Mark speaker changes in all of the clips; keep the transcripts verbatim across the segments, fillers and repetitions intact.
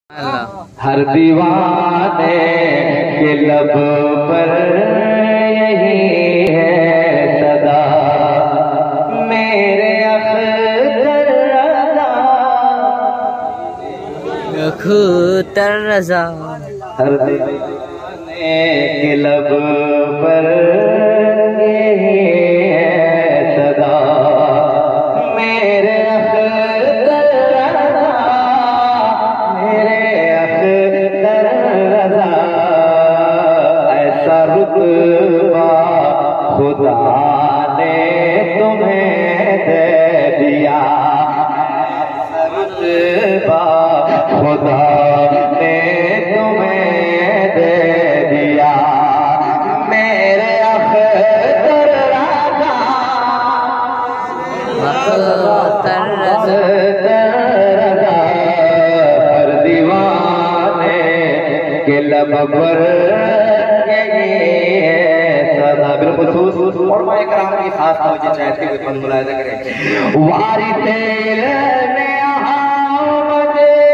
Speaker 1: हर दीवाने के लब पर यही है सदा मेरे अख्तर रज़ा
Speaker 2: अख्तर रज़ा।
Speaker 1: हर दीवाने के लब पर यही है सदा मेरे खुदा ने तुम्हें दे दिया, रुतबा खुदा ने तुम्हें दे दिया मेरे अख्तर रज़ा
Speaker 2: अख्तर रज़ा।
Speaker 1: हर दीवाने के लब पर और मैं कराम की खास तवज्जो चाहते हुए पद मुलाहिज़ा करें। वारिसे ने अहमद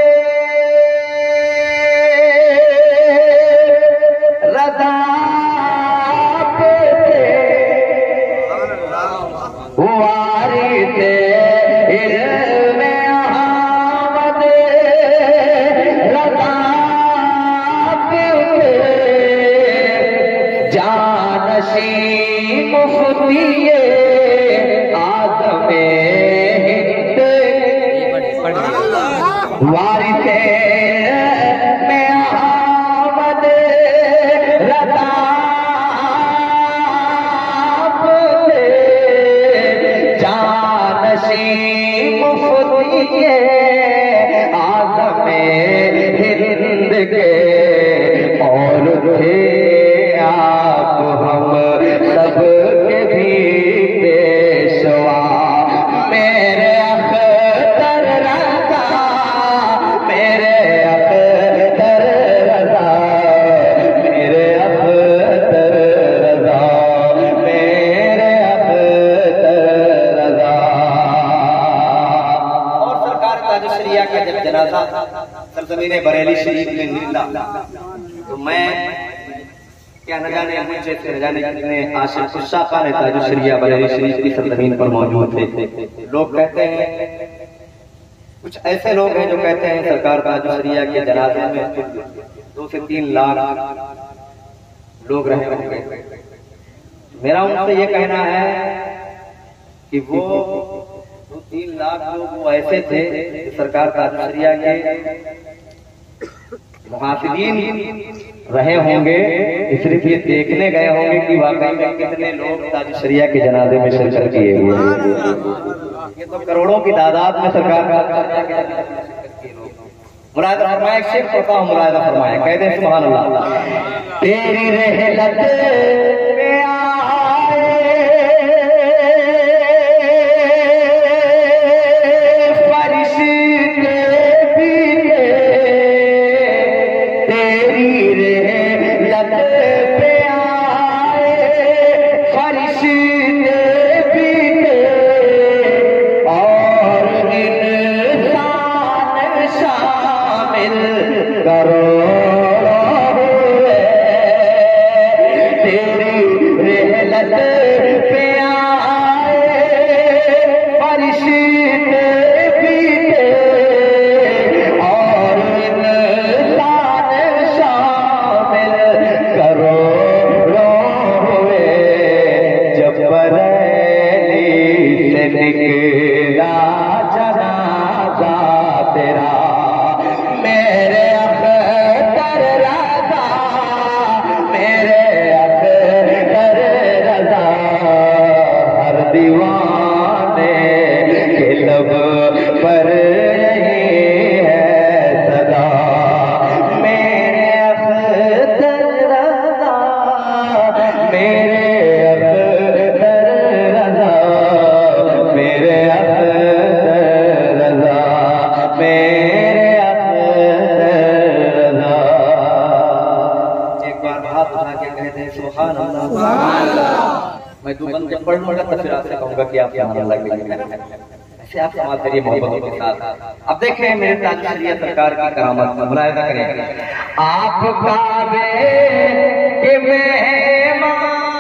Speaker 1: रज़ा पे वारिसे ने अहमद रज़ा पे जानशी मुफ्तिये आज़मे हिंद वारिसे में अहमद रज़ा जानशी मुफ्तिये आज़मे हिंद के और थे आप हम सब के भी पेशवा मेरे अख्तर रज़ा मेरे अख्तर रज़ा मेरे अख्तर रज़ा मेरे अख्तर रज़ा। और सरकार ताज शरिया का जब जनाजा सरजमीन बरेली शरीफ में निकला तो मैं क्या न जाने मुझे न जाने कितने आशिक खुशाका ने ताज शरिया बरेली शरीफ की सरजमीन पर मौजूद थे। लोग कहते हैं, कुछ ऐसे लोग हैं जो कहते हैं सरकार ताज शरिया के जनाजे में दो से तीन लाख लोग रहे होंगे। मेरा उनसे ये कहना है कि वो दो तीन लाख लोग वो ऐसे थे सरकार ताज शरिया के मुहासिबीन रहे होंगे, इसलिए देखने गए होंगे कि वाकई में कितने लोग ताज शरिया के जनाजे में शिरकत किए हुए हैं। ये तो करोड़ों की तादाद में सरकार का मुरादा फरमाया, एक शेर पढ़ता हूं, मुरादा फरमाया, कहते हैं सुभान अल्लाह। तेरी रहलत में आए फरिश्ते मैं दो बंद जब पढ़ लूंगा तो फिर आपसे कहूंगा कि आप सुभान अल्लाह। इसे आप समाज करिए मोहब्बत के साथ। अब देखें मेरे ताजदारिया सरकार की करामत, मुलाहिजा करें। आपका के मेहमान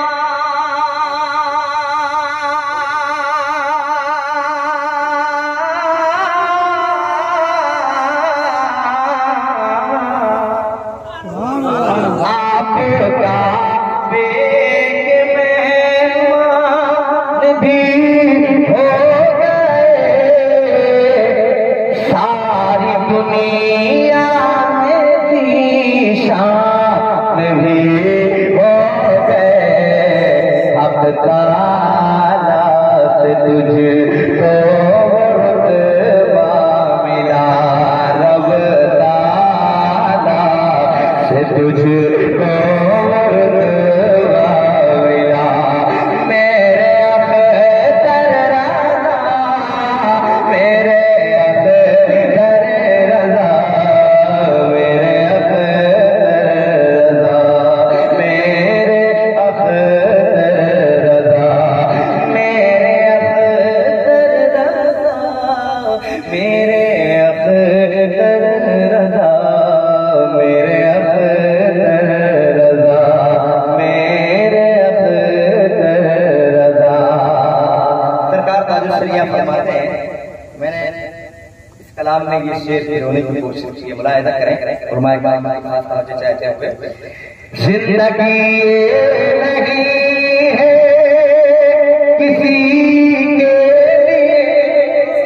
Speaker 1: कलाम ने ये शेर के रोने की कोशिश की है, मुलाहिजा करें। फरमाए खास तवज्जो चाहते हुए, जिंदगी ये नहीं है किसी के लिए,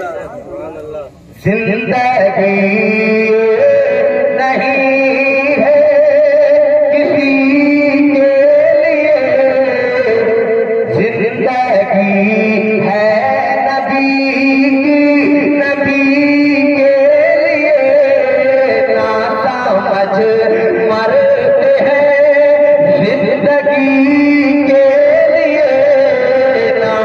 Speaker 1: जिंदगी नहीं है किसी के लिए, जिंदगी है मरते हैं जिंदगी के लिए, ना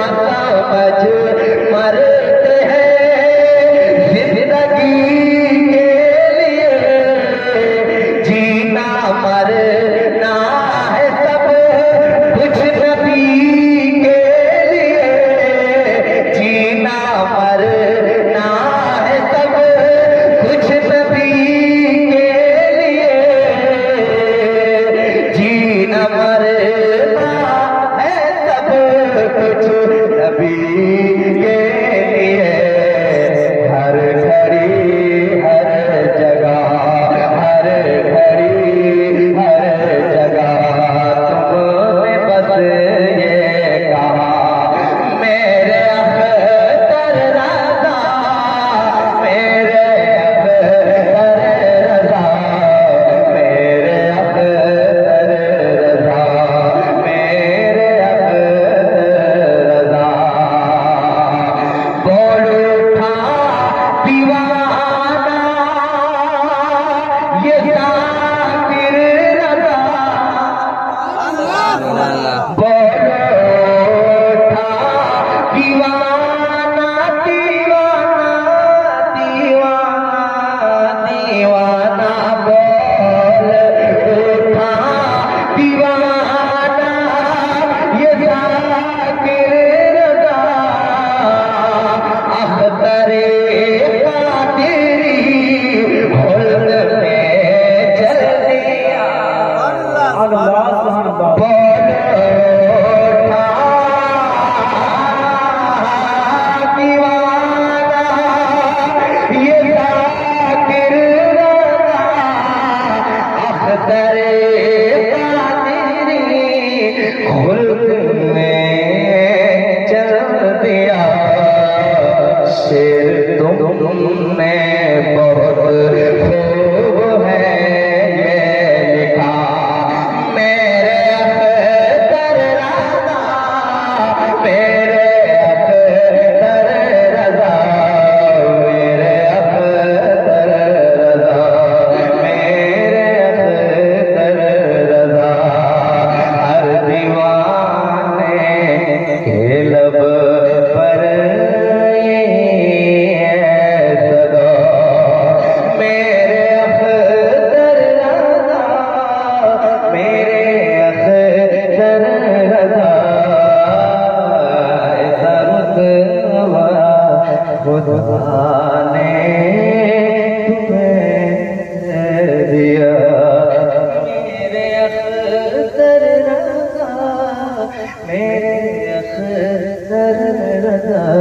Speaker 1: अख्तर रजा, मेरे अख्तर रजा।